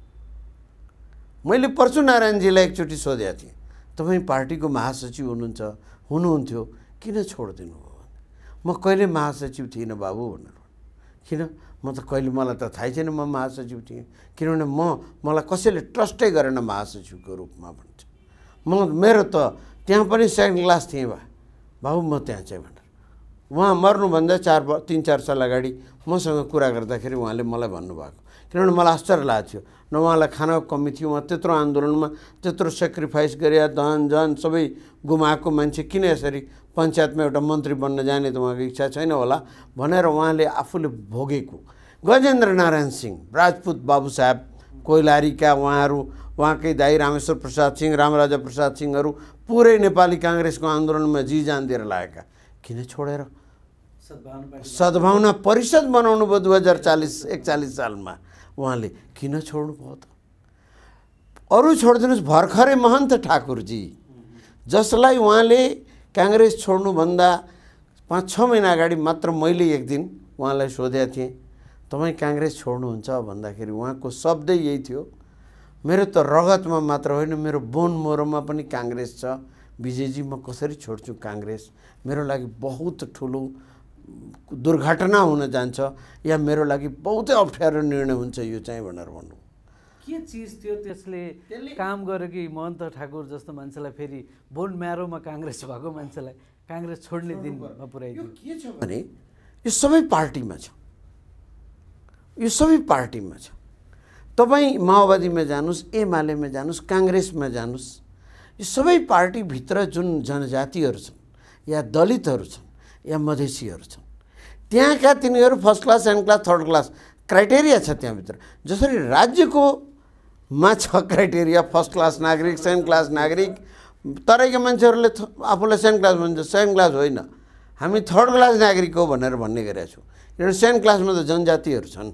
मैले परशु नारायणजीलाई एकचोटि सोधेको थिएँ, तपाईँ पार्टीको महासचिव हुनुहुन्थ्यो, किन छोडिदिनु भयो? म कहिले महासचिव थिइनँ बाबु भनेर। किन? म त कहिले, मलाई त थाहै छैन म महासचिव थिएँ, किनभने मलाई कसैले ट्रस्टै गरेन महासचिवको रूपमा भन्छ। मेरो त त्यहाँ पनि सेकेन्ड क्लास थिएँ बाबु म त्यहाँ चाहिँ भनेर। उहाँ मर्नुभन्दा 3-4 साल अगाडि मसँग कुरा गर्दाखेरि उहाँले मलाई भन्नुभएको, किनभने मलाई आश्चर्य लागेको थियो। न उहाँलाई खानाको कमी थियो, उहाँ त्यत्रो आन्दोलनमा त्यत्रो सेक्रिफाइस गरे, धन सबै गुमाएको मान्छे किन यसरी पञ्चायतमा एउटा मन्त्री बन्न जाने त उहाँको इच्छा छैन होला भनेर उहाँले आफूले भोगेको। गजेन्द्र नारायण सिंह, राजपूत बाबु साहब कोइलारीका उहाँहरू, उहाँकै दाइ रामेश्वर प्रसाद सिंह, रामराजा प्रसाद सिंहहरू पुरै नेपाली काङ्ग्रेसको आन्दोलनमा जी जान दिएर लागेका। किन छोडेर? सद्भावना परिषद बनाउनु भयो 2041 सालमा। उहाँले किन छोड्नु भयो त? अरू छोडिदिनुहोस्, भर्खरै महन्त ठाकुरजी जसलाई उहाँले काङ्ग्रेस छोड्नुभन्दा 5-6 महिना अगाडि मात्र मैले एक दिन उहाँलाई सोधेको थिएँ, तपाईँ काङ्ग्रेस छोड्नुहुन्छ भन्दाखेरि उहाँको शब्दै यही थियो, मेरो त रगतमा मात्र होइन, मेरो बोन मोरोमा पनि काङ्ग्रेस छ। विजयजी, म कसरी छोड्छु काङ्ग्रेस? मेरो लागि बहुत ठुलो दुर्घटना हुन जान्छ या मेरो लागि बहुतै अप्ठ्यारो निर्णय हुन्छ यो चाहिँ भनेर भन्नु। के चिज थियो त्यसले काम गर्यो कि महन्त ठाकुर जस्तो मान्छेलाई फेरि बोन म्यारोमा काङ्ग्रेस भएको मान्छेलाई काङ्ग्रेस छोड्ने दिनमा पुर्याइदियो? के छ भने यो सबै पार्टीमा छ, यो सबै पार्टीमा छ। तपाईँ माओवादीमा जानुहोस्, एमालेमा जानुहोस्, काङ्ग्रेसमा जानुहोस्, यो सबै पार्टीभित्र जुन जनजातिहरू छन् या दलितहरू छन् या मधेसीहरू छन्, त्यहाँका तिनीहरू first class, second class, third class criteria छ त्यहाँभित्र। जसरी राज्यको मा छ क्राइटेरिया फर्स्ट क्लास नागरिक, सेकेन्ड क्लास नागरिक, तराईका मान्छेहरूले आफूलाई सेकेन्ड क्लास भन्छ, सेकेन्ड क्लास होइन हामी थर्ड क्लास नागरिक हो भनेर भन्ने गरेका छौँ। किनभने सेकेन्ड क्लासमा त जनजातिहरू छन्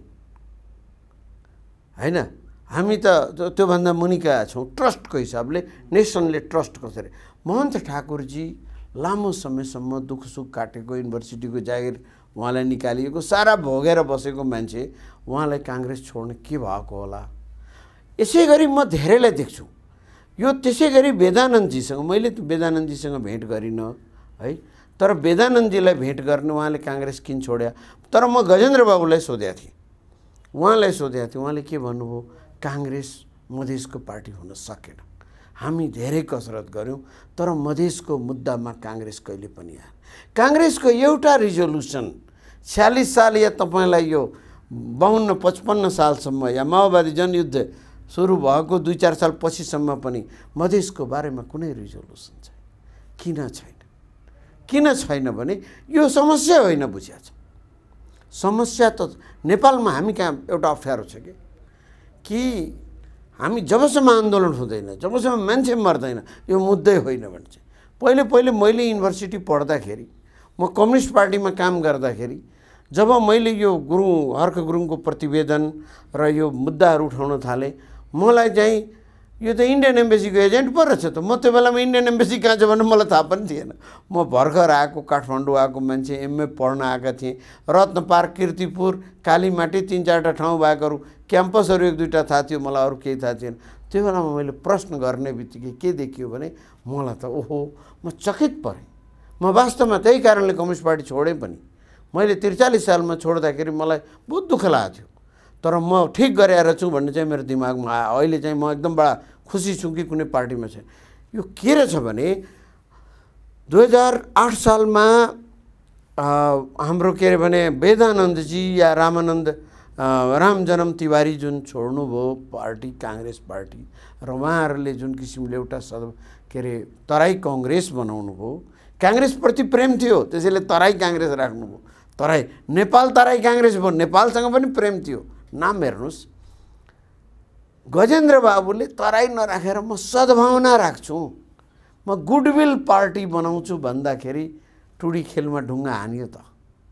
होइन, हामी त त्योभन्दा मुनिका छौँ। ट्रस्टको हिसाबले नेसनले ट्रस्ट कसरी? महन्त ठाकुरजी लामो समयसम्म दुःख सुख काटेको, युनिभर्सिटीको जागिर उहाँलाई निकालिएको, सारा भोगेर बसेको मान्छे, उहाँलाई काङ्ग्रेस छोड्न के भएको होला? यसै गरी म धेरैलाई देख्छु यो। त्यसै गरी वेदानन्दजीसँग मैले वेदानन्दजीसँग भेट गरिनँ है, तर वेदानन्दजीलाई भेट गर्ने उहाँले काङ्ग्रेस किन छोड्या? तर म गजेन्द्र बाबुलाई सोधेको थिएँ, उहाँलाई सोधेको थिएँ, उहाँले के भन्नुभयो? काङ्ग्रेस मधेसको पार्टी हुन सकेन, हामी धेरै कसरत गऱ्यौँ तर मधेसको मुद्दामा काङ्ग्रेस कहिले पनि आएन। काङ्ग्रेसको एउटा रिजोल्युसन 46 साल या तपाईँलाई यो 52-55 सालसम्म या माओवादी जनयुद्ध सुरु भएको 2-4 साल पछिसम्म पनि मधेसको बारेमा कुनै रिजोल्युसन छैन। किन छैन? किन छैन भने यो समस्या होइन, बुझिया छ। समस्या त नेपालमा हामी कहाँ एउटा अप्ठ्यारो छ कि हामी जबसम्म आन्दोलन हुँदैन, जबसम्म मान्छे मर्दैन, यो मुद्दै होइन भने चाहिँ। पहिले मैले युनिभर्सिटी पढ्दाखेरि, म कम्युनिस्ट पार्टीमा काम गर्दाखेरि, जब मैले यो हर्क गुरुङको प्रतिवेदन र यो मुद्दाहरू उठाउन थालेँ, मलाई चाहिँ यो त इन्डियन एम्बेसीको एजेन्ट पो रहेछ त। म त्यो बेलामा इन्डियन एम्बेसी कहाँ छ भनेर मलाई थाहा पनि थिएन। म भर्खर आएको काठमाडौँ आएको मान्छे, एमए पढ्न आएका थिएँ। रत्न पार्क, कीर्तिपुर, कालीमाटी 3-4टा ठाउँ बाहेकहरू क्याम्पसहरू 1-2टा थाहा थियो, मलाई अरू केही थाहा थिएन। त्यो बेलामा मैले प्रश्न गर्ने बित्तिकै के देखियो भने मलाई त ओहो, म चकित परेँ। म वास्तवमा त्यही कारणले कम्युनिस्ट पार्टी छोडेँ पनि। मैले 43 सालमा छोड्दाखेरि मलाई बहुत दुःख लागेको थियो, तर म ठिक गरेर छु भन्ने चाहिँ मेरो दिमागमा आयो। अहिले चाहिँ म एकदम बडा खुसी छु कि कुनै पार्टीमा छैन। यो के रहेछ भने 2008 सालमा हाम्रो के अरे भने वेदानन्दजी या रामजनम तिवारी जुन छोड्नुभयो पार्टी, काङ्ग्रेस पार्टी, र उहाँहरूले जुन किसिमले एउटा के अरे तराई कङ्ग्रेस बनाउनु भयो, काङ्ग्रेसप्रति प्रेम थियो त्यसैले तराई काङ्ग्रेस राख्नुभयो। तराई नेपाल तराई काङ्ग्रेस भयो, नेपालसँग पनि प्रेम थियो। नाम हेर्नुहोस्, गजेन्द्र बाबुले तराई नराखेर म सद्भावना राख्छु, म गुडविल पार्टी बनाउँछु भन्दाखेरि टुडी खेलमा ढुङ्गा हानियो त।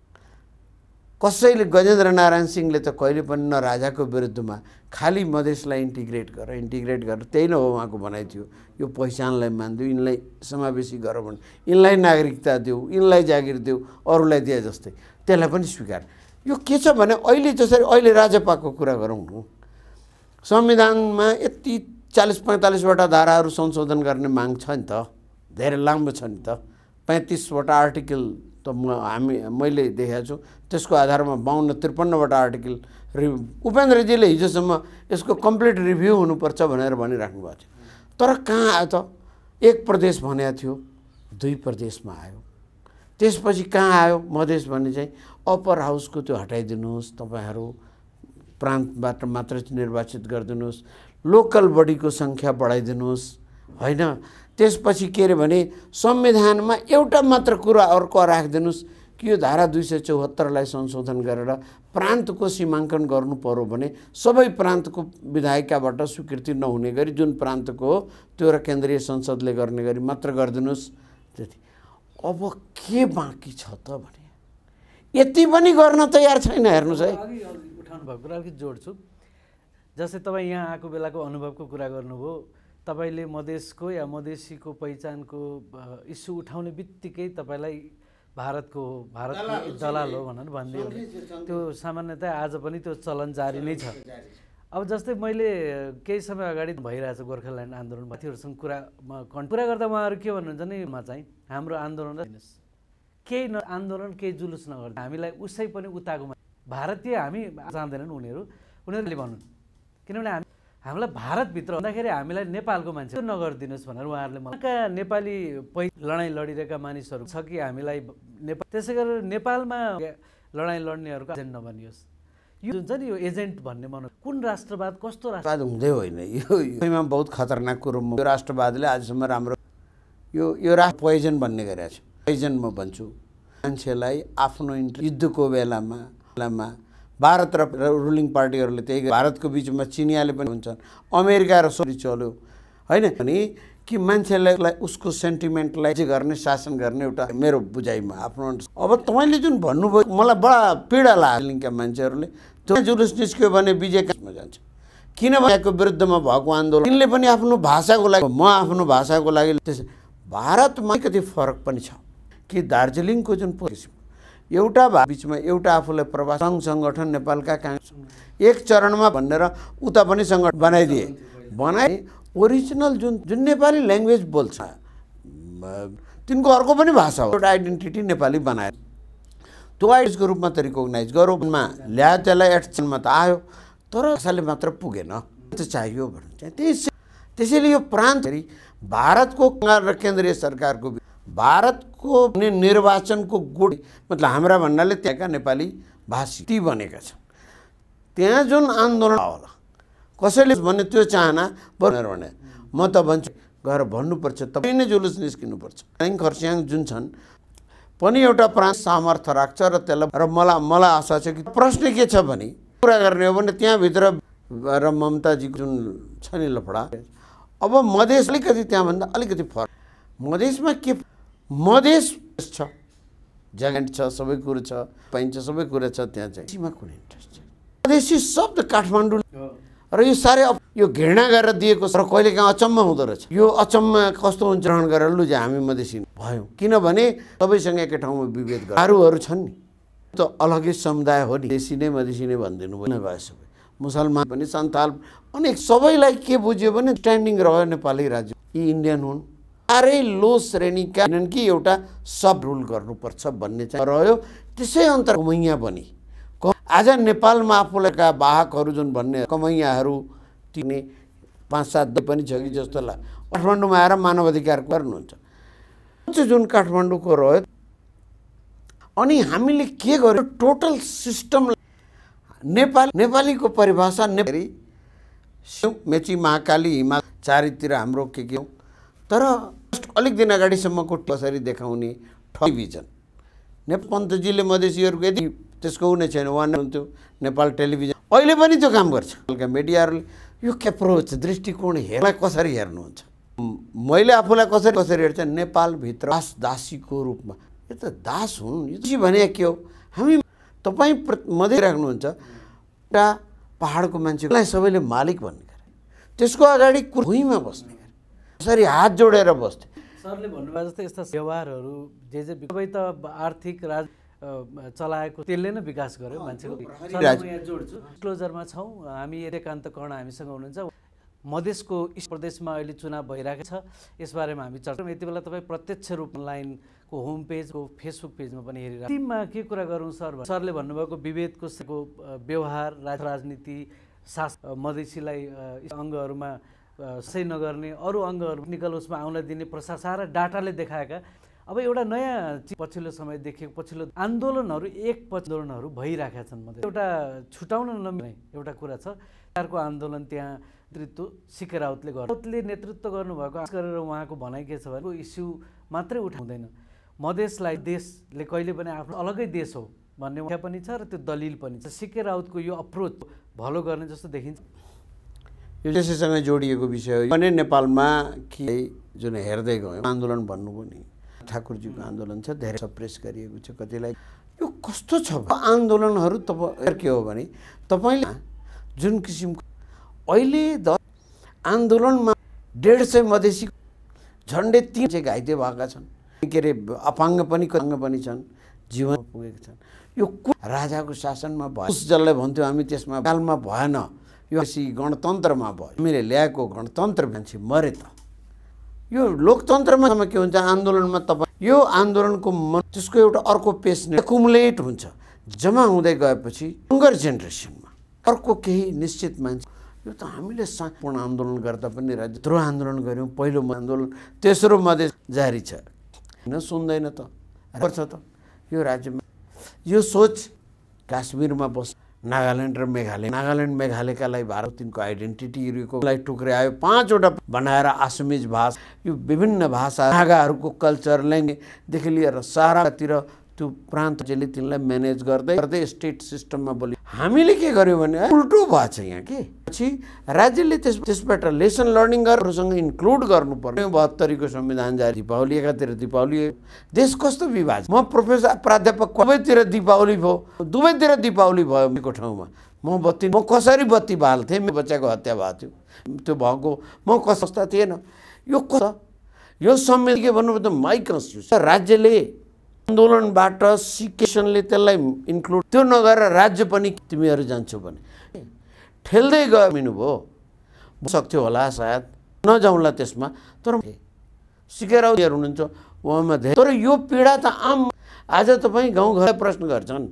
कसैले गजेन्द्र नारायण सिंहले त कहिले पनि न राजाको विरुद्धमा, खालि मधेसलाई इन्टिग्रेट गरेर त्यही नै हो उहाँको भनाइ थियो। यो पहिचानलाई मानिदेऊ, यिनलाई समावेशी गर भने, यिनलाई नागरिकता देऊ, यिनलाई जागिर देऊ, अरूलाई दिए जस्तै, त्यसलाई पनि स्वीकार। यो के छ भने अहिले जसरी अहिले राजपाको कुरा गरौँ न, संविधानमा यति 40-45वटा धाराहरू संशोधन गर्ने माग छ नि त, धेरै लामो छ नि त। 35वटा आर्टिकल त मैले देखाएको छु, त्यसको आधारमा 52-53वटा आर्टिकल उपेन्द्रजीले हिजोसम्म यसको कम्प्लिट रिभ्यू हुनुपर्छ भनेर भनिराख्नु भएको थियो। तर कहाँ आयो त? एक प्रदेश भनेको थियो, 2 प्रदेशमा आयो। त्यसपछि कहाँ आयो? मधेस भन्ने चाहिँ अप्पर हाउसको त्यो हटाइदिनुहोस्, तपाईँहरू प्रान्तबाट मात्र निर्वाचित गरिदिनुहोस्, लोकल बडीको सङ्ख्या बढाइदिनुहोस् होइन। त्यसपछि के अरे भने संविधानमा एउटा मात्र कुरा अर्को राखिदिनुहोस् कि यो धारा 274लाई संशोधन गरेर प्रान्तको सीमाङ्कन गर्नु पर्यो भने सबै प्रान्तको विधायिकाबाट स्वीकृति नहुने गरी जुन प्रान्तको हो त्यो र केन्द्रीय संसदले गर्ने गरी मात्र गरिदिनुहोस्। त्यति। अब के बाँकी छ त भने यति पनि गर्न तयार छैन। हेर्नुहोस् है, अघि उठाउनु भएको कुरा अलिकति जोड्छु। जस्तै तपाईँ यहाँ आएको बेलाको अनुभवको कुरा गर्नुभयो। तपाईँले मधेसको या मधेसीको पहिचानको इस्यु उठाउने बित्तिकै तपाईँलाई भारतको दलाल हो भनेर भनिदियो। त्यो सामान्यतया आज पनि त्यो चलन जारी नै छ। अब जस्तै मैले केही समय अगाडि भइरहेछ गोर्खाल्यान्ड आन्दोलन साथीहरूसँग कुरा गर्दा उहाँहरू के भन्नुहुन्छ भने चाहिँ हाम्रो आन्दोलन केही आन्दोलन केही जुलुस नगर्दा हामीलाई उसै पनि उताको भारतीय हामी जान्दैनन् उनीहरूले भन्नु। किनभने हामीलाई भारतभित्र भन्दाखेरि हामीलाई नेपालको मान्छे नगरिदिनुहोस् भनेर उहाँहरूले कहाँ नेपाली लडाइँ लडिरहेका मानिसहरू छ कि हामीलाई नेपाल त्यसै गरेर नेपालमा लडाइँ लड्नेहरूको एजेन्ट नबनियोस्। यो जुन छ नि यो एजेन्ट भन्ने मन कुन राष्ट्रवाद कस्तो राष्ट्रवाद हुँदै होइन। योमा बहुत खतरनाक कुरो यो राष्ट्रवादले आजसम्म राम्रो यो राष्ट्र पोइजन भन्ने गरेको छ। पोइजन म भन्छु मान्छेलाई आफ्नो युद्धको बेलामा भारत र रुलिङ पार्टीहरूले त्यही भारतको बिचमा चिनियाले पनि हुन्छन्, अमेरिका र सोरी चल्यो होइन भने कि मान्छेलाई उसको सेन्टिमेन्टलाई चाहिँ गर्ने शासन गर्ने एउटा मेरो बुझाइमा आफ्नो। अब तपाईँले जुन भन्नुभयो मलाई बडा पीडा लाग्यो। लिङ्कका मान्छेहरूले त्यो जुलुस निस्क्यो भने विजयमा जान्छ। किनभने यहाँको विरुद्धमा भएको आन्दोलन यिनले पनि आफ्नो भाषाको लागि म आफ्नो भाषाको लागि भारतमा कति फरक पनि छ कि दार्जिलिङको जुन किसिम एउटा बिचमा एउटा आफूलाई प्रवास सङ्घ सङ्गठन नेपालका काङ्ग्रेस एक चरणमा भनेर उता पनि सङ्गठन बनाए ओरिजिनल जुन नेपाली ल्याङ्ग्वेज बोल्छ तिनको अर्को पनि भाषा हो एउटा आइडेन्टिटी नेपाली बनाए त्यो आइडेन्टिटीको रूपमा त रिकगनाइज गरौँमा ल्यायो त्यसलाई एक्सनमा त आयो तर भाषाले मात्र पुगेन चाहियो भन्नु। त्यसैले यो प्रान्त भारतको र केन्द्रीय सरकारको भारतको निर्वाचनको गुड मतलब हाम्रा भन्नाले त्यहाँका नेपाली भाषी ती बनेका छन्। त्यहाँ जुन आन्दोलन होला कसैले भने त्यो चाहना भनेर भने म त भन्छु गएर भन्नुपर्छ तपाईँ नै जुलुस निस्किनुपर्छ। खर्स्याङ जुन छन् पनि एउटा प्रान्त सामर्थ्य राख्छ र त्यसलाई र मलाई आशा छ कि प्रश्न के छ भने कुरा गर्ने हो भने त्यहाँभित्र र ममताजीको जुन छ नि लफडा अब मधेस अलिकति त्यहाँभन्दा अलिकति फरक। मधेसमा के मधेस छ जग्गा छ सबै कुरो छ पाइन्छ सबै कुरा छ त्यहाँ चाहिँ सीमा कुनै इन्ट्रेस्ट छ। मधेसी शब्द काठमाडौँ र यो साह्रै यो घृणा गरेर दिएको छ र कहिलेकाहीँ अचम्म हुँदो रहेछ। यो अचम्म कस्तो हुन्छ ग्रहण गरेर लु चाहिँ हामी मधेसी भयौँ किनभने सबैसँग एकै ठाउँमा विभेद गारुहरू छन् नि त अलगै समुदाय हो नि देशी नै मधेसी नै भनिदिनु भयो गयो सबै मुसलमान पनि सन्थाल अनेक सबैलाई के बुझ्यो भने स्ट्यान्डिङ रह्यो नेपाली राज्य यी इन्डियन हुन् साह्रै लो श्रेणीका कि एउटा सब रुल गर्नुपर्छ भन्ने चाहिँ रह्यो। त्यसै अन्तर कमैया पनि आज नेपालमा आफूलाई वाहकहरू जुन भन्ने कमैयाहरू तिने 5-7 पनि छ कि जस्तो लाग्छ काठमाडौँमा आएर मानव अधिकार गर्नुहुन्छ जुन काठमाडौँको रह्यो। अनि हामीले के गर्यो टोटल सिस्टम नेपालीको परिभाषा नेपाली मेची महाकाली हिमाल चारैतिर हाम्रो के हो तर अलिक दिन अगाडिसम्मको कसरी देखाउने टेलिभिजन पन्तजीले मधेसीहरूको यदि त्यसको हुने छैन उहाँ हुन्थ्यो नेपाल टेलिभिजन अहिले पनि त्यो काम गर्छ। मिडियाहरूले यो एप्रोच दृष्टिकोण हेर्न कसरी हेर्नुहुन्छ मैले आफूलाई कसरी हेर्छ नेपालभित्र दासीको रूपमा यो त दास हुन् यो भने के हो हामी तपाईँ मधेस राख्नुहुन्छ एउटा पहाडको मान्छेलाई सबैले मालिक भन्ने गरे त्यसको अगाडि भुइँमा बस्ने गरे कसरी हात जोडेर बस्थे। सरले भन्नुभयो जस्तै यस्ता व्यवहारहरू जे सबै त आर्थिक राज चलाएको त्यसले नै विकास गर्यो मान्छेको। यहाँ जोड्छु क्लोजरमा छौँ हामी एकान्त कर्ण हामीसँग हुनुहुन्छ मधेसको इस्ट प्रदेशमा अहिले चुनाव भइरहेको छ यसबारेमा हामी चर्चा यति बेला तपाईँ प्रत्यक्ष रूपमा अनलाइनको होम पेजको फेसबुक पेजमा पनि हेरिरहेको टिममा के कुरा गरौँ सरले भन्नुभएको विभेदको व्यवहार राजनीति मधेसीलाई अङ्गहरूमा सही नगर्ने अरू अङ्गहरू टेक्निकल उसमा आउन दिने प्रसार सारा डाटाले देखाएका अब एउटा नयाँ पछिल्लो समय देखिएको पछिल्लो आन्दोलनहरू आन्दोलनहरू भइरहेका छन् मधेस एउटा छुटाउन नमिल्ने एउटा कुरा छ सरकारको आन्दोलन त्यहाँ नेतृत्व सीके राउतले गर्नुले नेतृत्व गर्नुभएको गरेर उहाँको भनाइ के छ भने इस्यु मात्रै उठाउँदैन मधेसलाई देशले कहिले पनि आफ्नो अलगै देश हो भन्ने व्याख्या पनि छ र त्यो दलिल पनि छ। सीके राउतको यो अप्रोच भलो गर्ने जस्तो देखिन्छ। यो त्यसैसँग जोडिएको विषय हो भने नेपालमा के जुन हेर्दै गयो आन्दोलन भन्नुभयो नि ठाकुरजीको आन्दोलन छ धेरै सप्रेस गरिएको छ कतिलाई यो कस्तो छ आन्दोलनहरू तपाईँ के हो भने तपाईँले जुन किसिमको अहिले आन्दोलनमा 150 मधेसी झन्डै 3 चाहिँ घाइते भएका छन् के अरे अपाङ्ग पनि छन् जीवन पुगेका छन् यो राजाको शासनमा भयो जसलाई भन्थ्यो हामी त्यसमा कालमा भएन यो गणतन्त्रमा भयो हामीले ल्याएको गणतन्त्र मान्छे मरे त यो लोकतन्त्रमा के हुन्छ आन्दोलनमा तपाईँ यो आन्दोलनको त्यसको एउटा अर्को पेस एकुमुलेट हुन्छ जम्मा हुँदै गएपछि यङ्गर जेनेरेसनमा अर्को केही निश्चित मान्छे यो त हामीले पूर्ण आन्दोलन गर्दा पनि राज्य द्रोह आन्दोलन गऱ्यौँ पहिलो आन्दोलन तेस्रो मधेस जारी छ किन सुन्दैन त पर्छ त यो राज्यमा यो सोच काश्मीरमा बस नागाल्यान्ड र मेघालयका लागि भारत तिनको आइडेन्टिटीलाई टुक्र्यायो 5 वटा बनाएर आसामिज भाषा यो विभिन्न भाषा नागाहरूको कल्चर ल्याङ्ग्वेजदेखि लिएर सारातिर त्यो प्रान्तले तिनलाई म्यानेज गर्दै स्टेट सिस्टममा बोल्यो हामीले के गर्यौँ भने उल्टो भएछ यहाँ के पछि राज्यले त्यसबाट लेसन लर्निङ गरेरसँग इन्क्लुड गर्नुपर्ने 72को संविधान जारी दीपावली एकातिर दीपावली देश कस्तो विभाजन म प्रोफेसर प्राध्यापक सबैतिर दीपावली भयो दुवैतिर दीपावली भयो मेरो ठाउँमा म कसरी बत्ती बाल्थेँ मेरो बच्चाको हत्या भएको थियो त्यो भएको म कस्ता थिएन यो संविधान के भन्नुपर्दा माई कन्स्टिट्युसन राज्यले आन्दोलनबाट सिकेसनले त्यसलाई इन्क्लुड त्यो नगरेर राज्य पनि तिमीहरू जान्छौ भने ठेल्दै गयो भयो सक्थ्यो होला सायद नजाउँला त्यसमा तर सिकेर हुनुहुन्छ उहाँमा धेरै तर यो पीडा त आम आज तपाईँ गाउँघर प्रश्न गर्छन्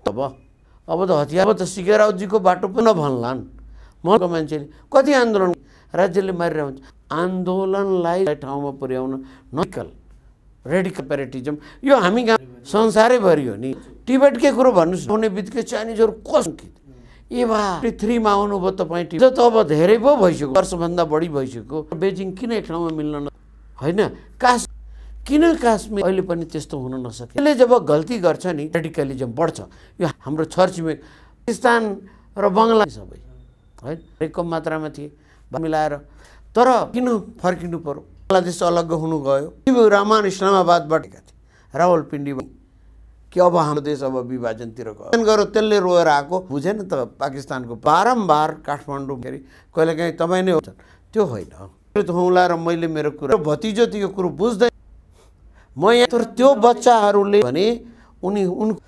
अब त हतियार अब त सिकेराउजीको बाटो पनि नभन्लान् मको मान्छेले कति आन्दोलन राज्यले मारिरहेको हुन्छ आन्दोलनलाई ठाउँमा पुर्याउन नकल रेडिकल प्यारेटिजम यो हामी संसारैभरि हो नि टिबेटकै कुरो भन्नुहोस् आउने बित्तिकै चाइनिजहरू कसङ्कित ए बा पृथ्वीमा आउनुभयो तपाईँ टिबेट त अब धेरै पो भइसक्यो वर्षभन्दा बढी भइसक्यो बेजिङ किन एक ठाउँमा मिल्न होइन किन काश्मीर अहिले पनि त्यस्तो हुन नसके यसले जब गल्ती गर्छ नि रेडिकलिजम बढ्छ यो हाम्रो छरछिमेक पाकिस्तान र बङ्गला सबै है कम मात्रामा थिए मिलाएर तर किन फर्किनु पर्यो बङ्गलादेश अलग हुनु गयो रहमान इस्लामाबादबाट थिए रावलपिण्डी कि अब हाम्रो देश अब विभाजनतिर गयो त्यसले रोएर आएको बुझेन त पाकिस्तानको बारम्बार काठमाडौँ कहिलेकाहीँ तपाईँ नै हो त्यो होइन हुँला र मैले मेरो कुरो भतिजो त यो कुरो बुझ्दैन म यहाँ तर त्यो बच्चाहरूले भने उनी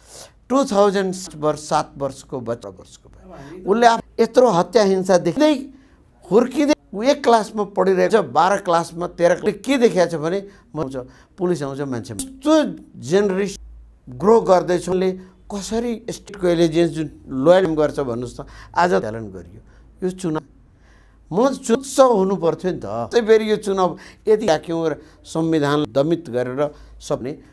7 वर्षको बच्चा उसले यत्रो हत्या हिंसा देख्दै हुर्किँदै ऊ 1 क्लासमा पढिरहेको छ 12 क्लासमा 13 के देखाएको छ भने पुलिस आउँछ मान्छे त्यो जेनेरेसन ग्रो गर्दैछले कसरी स्टेटको एलिजेन्स जुन लोयल गर्छ भन्नुहोस् त आज च्यालेन्ज गरियो यो चुनाव उत्सव हुनु पर्थ्यो नि त त्यही फेरि यो चुनाव यदि राख्यौँ र संविधान दमित गरेर सबले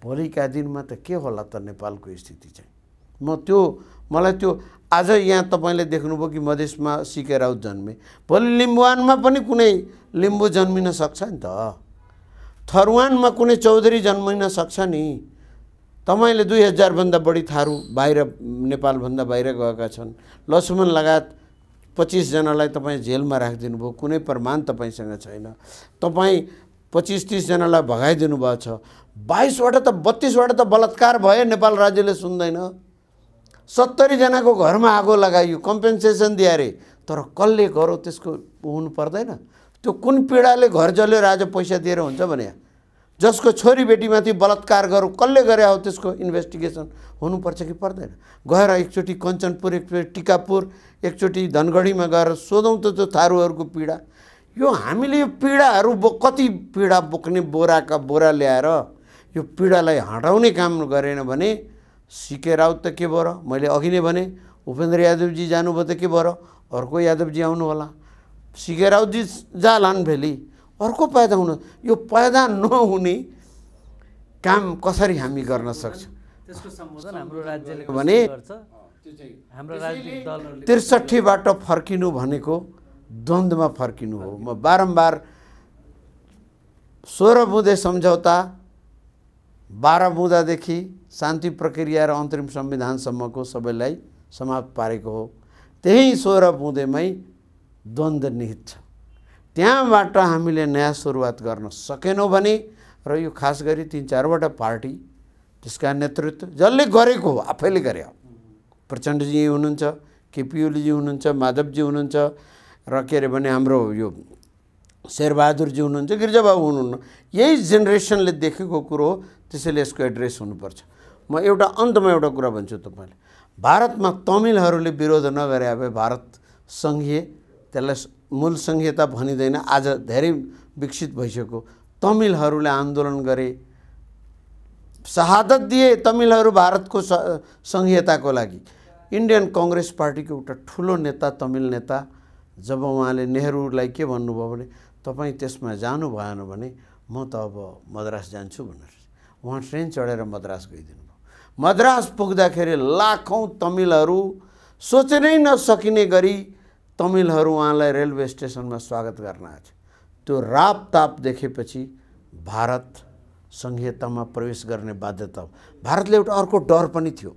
भोलिका दिनमा त के होला त नेपालको स्थिति चाहिँ। मलाई त्यो आज यहाँ तपाईँले देख्नुभयो कि मधेसमा सिके राउत जन्मे, भोलि लिम्बुवानमा पनि कुनै लिम्बू जन्मिन सक्छ नि त, थरुवानमा कुनै चौधरी जन्मिन सक्छ नि। तपाईँले 2000 भन्दा बढी थारू बाहिर नेपालभन्दा बाहिर गएका छन्। लक्ष्मण लगायत 25 जनालाई तपाईँ जेलमा राखिदिनु भयो, कुनै प्रमाण तपाईँसँग छैन। तपाईँ 25-30 जनालाई भगाइदिनु भएको छ। 22वटा त 32वटा त बलात्कार भयो, नेपाल राज्यले सुन्दैन। 70 जनाको घरमा आगो लगाइयो, कम्पेन्सेसन दिए अरे, तर कसले गरो त्यसको हुनु पर्दैन। त्यो कुन पीडाले घर जल्यो राजा पैसा दिएर हुन्छ भने, जसको छोरी बेटीमाथि बलात्कार गरौँ कसले गरे हो त्यसको इन्भेस्टिगेसन हुनुपर्छ कि पर्दैन। गएर एकचोटि कञ्चनपुर, एकचोटि टिकापुर, एकचोटि धनगढीमा गएर सोधौँ त त्यो थारूहरूको पीडा। यो हामीले यो पीडाहरू कति पीडा बोक्ने बोराका बोरा ल्याएर यो पीडालाई हटाउने काम गरेन भने सिके राउत त के भयो र, मैले अघि नै भने उपेन्द्र यादवजी जानुभयो त के भयो र, अर्को यादवजी आउनु होला। सिके राउतजी जालान् भेली, अर्को पैदा हुनु। यो पैदा नहुने काम कसरी हामी गर्न सक्छौँ? त्यसको सम्बोधन हाम्रो राज्यले भने गर्छ। हाम्रो राजनीतिक दलहरूले 63बाट फर्किनु भनेको द्वन्द्वमा फर्किनु हो। म बारम्बार 16 बुँदे सम्झौता, 12 बुँदादेखि शान्ति प्रक्रिया र अन्तरिम संविधानसम्मको सबैलाई समाप्त पारेको हो। त्यही 16 बुँदेमै द्वन्द्व निहित छ। त्यहाँबाट हामीले नयाँ सुरुवात गर्न सकेनौँ भने, र यो खास गरी 3-4वटा पार्टी त्यसका नेतृत्व जसले गरेको हो, आफैले गरे हो। प्रचण्डजी हुनुहुन्छ, केपी ओलीजी हुनुहुन्छ, माधवजी हुनुहुन्छ, र के अरे भने हाम्रो यो शेरबहादुरजी हुनुहुन्छ, गिरिजाबाबु हुनुहुन्न। यही जेनेरेसनले देखेको कुरो हो, त्यसैले यसको एड्रेस हुनुपर्छ। म एउटा अन्तमा एउटा कुरा भन्छु तपाईँले, भारतमा तमिलहरूले विरोध नगरे भए भारत सङ्घीय, त्यसलाई मूल सङ्घीयता भनिँदैन, आज धेरै विकसित भइसक्यो। तमिलहरूले आन्दोलन गरे, शहादत दिए तमिलहरू भारतको सङ्घीयताको लागि। इन्डियन कङ्ग्रेस पार्टीको एउटा ठुलो नेता, तमिल नेता, जब उहाँले नेहरूलाई के भन्नुभयो भने तपाईँ त्यसमा जानु भएन भने म त अब मद्रास जान्छु भनेर उहाँ ट्रेन चढेर मद्रास गइदिनु भयो। मद्रास पुग्दाखेरि लाखौँ तमिलहरू सोचेनै नसकिने गरी तमिलहरू उहाँलाई रेलवे स्टेसनमा स्वागत गर्न आए। त्यो रापताप देखेपछि भारत सङ्घीयतामा प्रवेश गर्ने बाध्यता हो। भारतले एउटा अर्को डर पनि थियो।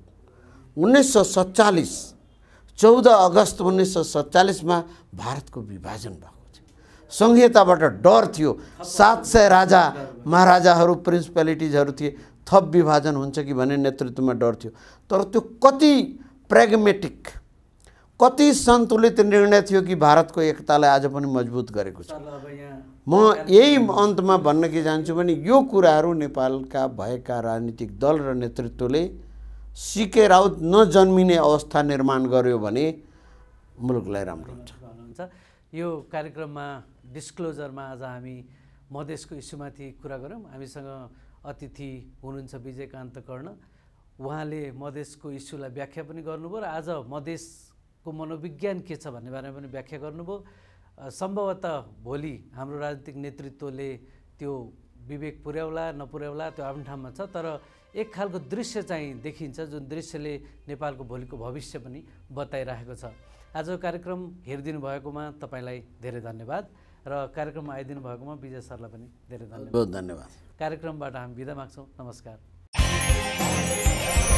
1947 14 अगस्त 1947मा भारतको विभाजन भएको थियो। सङ्घीयताबाट डर थियो। 700 राजा महाराजाहरू, प्रिन्सिपालिटिजहरू थिए। थप विभाजन हुन्छ कि भन्ने नेतृत्वमा डर थियो। तर त्यो कति प्र्याग्मेटिक, कति सन्तुलित निर्णय थियो कि भारतको एकतालाई आज पनि मजबुत गरेको छ। म यही अन्तमा भन्न के चाहन्छु भने यो कुराहरू नेपालका भएका राजनीतिक दल र नेतृत्वले सिके राउत नजन्मिने अवस्था निर्माण गर्यो भने मुलुकलाई राम्रो हुन्छ। यो कार्यक्रममा डिस्क्लोजरमा आज हामी मधेसको इस्युमाथि कुरा गऱ्यौँ। हामीसँग अतिथि हुनुहुन्छ विजयकान्त कर्ण। उहाँले मधेसको इस्युलाई व्याख्या पनि गर्नुभयो र आज मधेसको मनोविज्ञान के छ भन्ने बारेमा पनि व्याख्या गर्नुभयो। सम्भवतः भोलि हाम्रो राजनीतिक नेतृत्वले त्यो विवेक पुर्याउला नपुर्याउला त्यो आफ्नो ठाउँमा छ, तर एक खालको दृश्य चाहिँ देखिन्छ जुन दृश्यले नेपालको भोलिको भविष्य पनि बताइरहेको छ। आजको कार्यक्रम हेरिदिनु भएकोमा तपाईँलाई धेरै धन्यवाद र कार्यक्रममा आइदिनु भएकोमा विजय सरलाई पनि धेरै धन्यवाद। बहुत धन्यवाद। कार्यक्रमबाट हामी बिदा माग्छौँ। नमस्कार।